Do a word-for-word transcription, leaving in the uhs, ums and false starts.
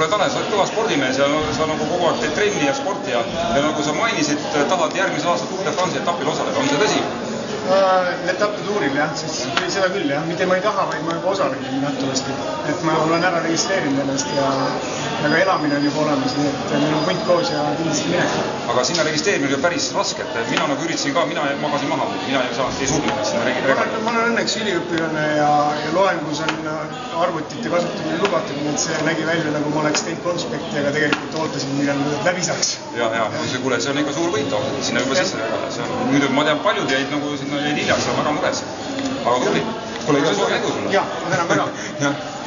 Kuule Tanel, sa oled kõva spordimees ja sa nagu kogu aeg teed trenni ja sporti ja, ja nagu sa mainisid, tahad järgmise aasta Tour de France etapil osaleda, on see tõsi? Etappe tuuril jah, siis seda küll jah, mitte ma ei taha, vaid ma juba osalen nähtavasti. Et ma olen ära registreerinud ennast ja, ja ka elamine on juba olemas, nii et meil on punt koos ja kindlasti minek. Aga sinna registreerimine on päris raske, et mina nagu üritasin ka, mina magasin maha, mina ei saanud, ei suutnud sinna registreerida. Ma olen õnneks üliõpilane ja, ja loengus on arvutite kasutamine lubatud, nii et see nägi välja nagu ma oleks teinud konspekti, aga tegelikult ootasin, millal läbi saaks. Ja, ja, see, kuule, see on ikka suur võit, sinna juba sisse see on, nüüd ma tean, paljud jäid nagu sinna jäid hiljaks, on väga mures. Aga tubli, kuule, iga suur edu sulle. Jah, ma tänan väga.